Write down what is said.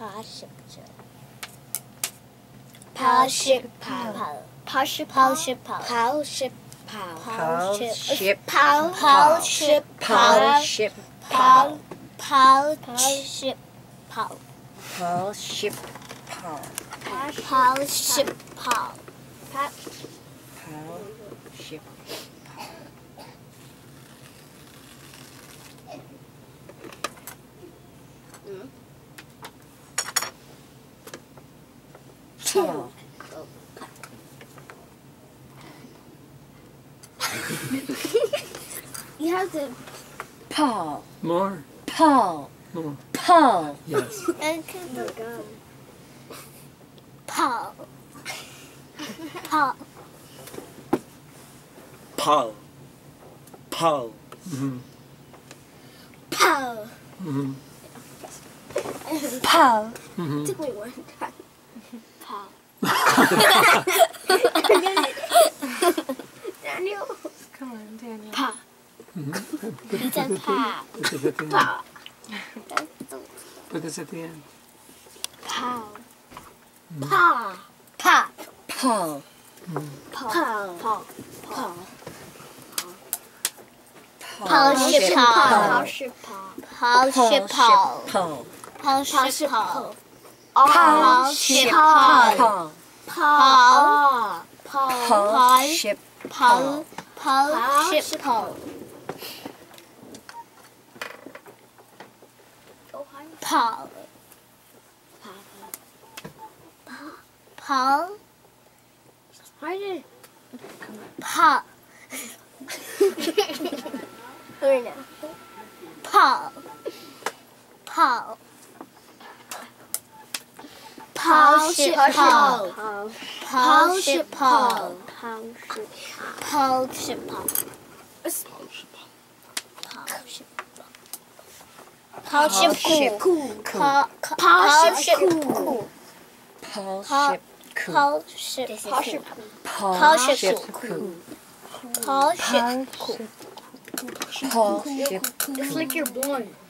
You have to Paul. More. Paul. More. Paul. Yes. Paul. Paul. Paul. Paul. Mm-hmm. Paul. Mm-hmm. Paul. Mm-hmm. Took me one time. Paul. Daniel. Come on, Daniel. Paul. Mm-hmm. He said Paul. Put this at the end. Paul. Put this at the end. Paul. Paul. Paul. Paul. Paul. Paul. Paul. Paul. Paul. Paul. Paul. Paul. Paul. Paul. Paul. Paul. Paul. Paul. Ship. Paul. Paul. Ship. Paul. Paul. Paul. Harder. Paul. Paul. Paul. Paul. Paul ship Paul. Paul ship Paul. Paul ship Paul. Paul ship cool. Paul ship cool. Paul ship cool. Paul ship Paul ship cool. Paul ship cool. Paul ship It's like you're blind.